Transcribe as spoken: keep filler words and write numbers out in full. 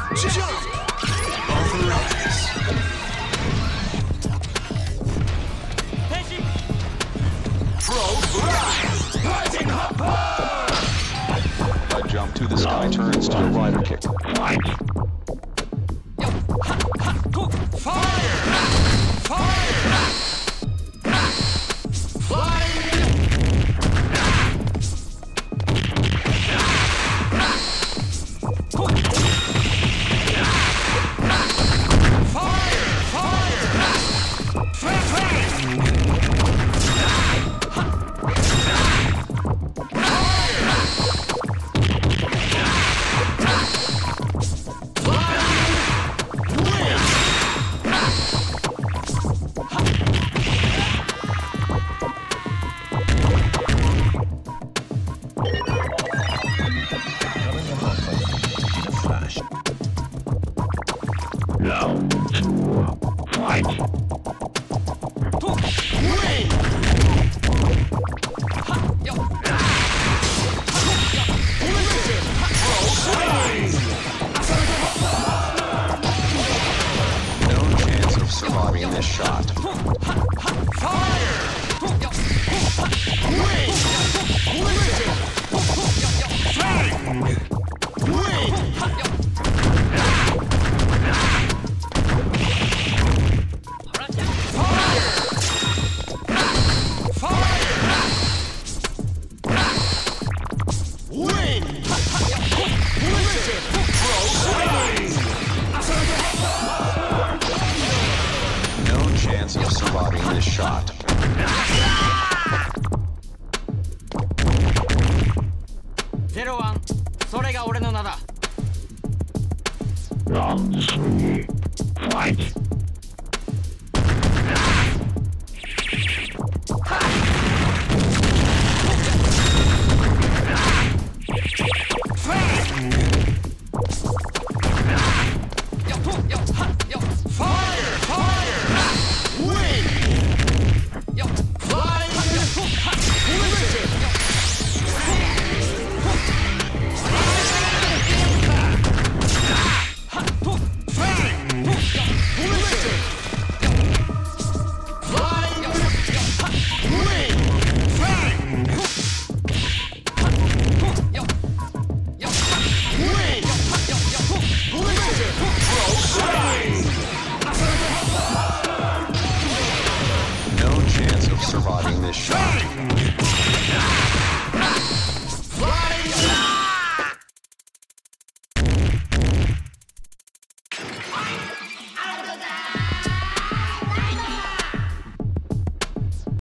Jump! Authorize. Pro blast! Rising hopper! A jump to the sky turns to a rider kick. Fire! Fire! Flying! Fire! Fire! Fang! Fang! Round two. Fight. No chance of surviving this shot. Fire! Wing! Fang! Wing! No chance of surviving this shot. Zero one. それが俺の名だ。 Round three. Fight.